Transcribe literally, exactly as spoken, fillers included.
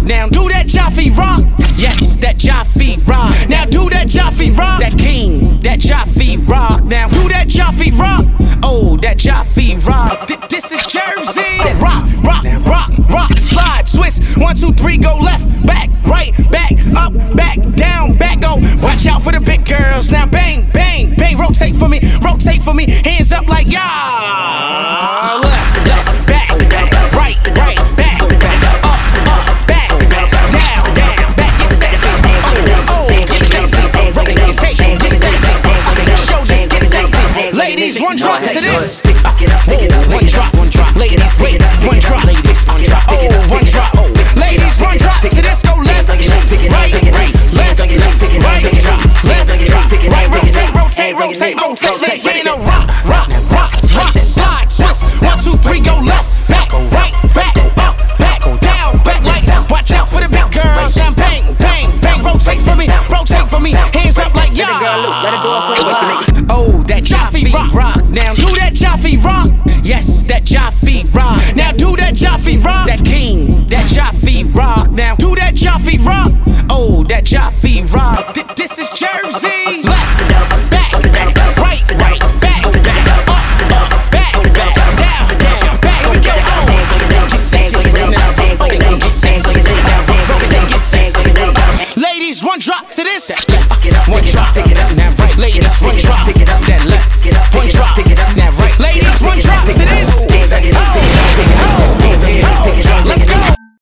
Now do that Jaffe rock. Yes, that Jaffe rock. Now do that Jaffe rock. That king, that Jaffe rock. Now do that Jaffe rock. Oh, that Jaffe rock. Th this is Jersey. Rock, rock, rock, rock, slide, twist. One, two, three, go left, back, right, back, up, back, down, back, go. Watch out for the big girls. Now bang, bang, bang. Rotate for me, rotate for me. Hands up like yeah. Left, left, back, right, right, back, up, up, back, down, down, back. Get sexy. Oh, oh, get sexy. Rotate, get sexy. Show just get sexy. Ladies, one drop to this. Oh, one drop, one drop. Ladies, wait, one drop. Ladies, one drop. Oh, one drop. Ladies, one drop to this. Go left, right, right, left, left, right, left, right, rotate, rotate, rotate, rotate. Let's get in a rock, rock, rock, rock, slide, twist. One, two, three, go left, back, right, back, up, back, down, back, like. Watch out for the big girls. Now bang, bang, bang. Rotate for me, rotate for me. Hands up like yeah. Oh, that Jaffe rock, rock. Now do that Jaffe rock. Yes, that Jaffe rock. Now do that Jaffe rock. That king, that Jaffe rock. Now do that Jaffe rock. Oh, that Jaffe rock. Th this is Jaffe.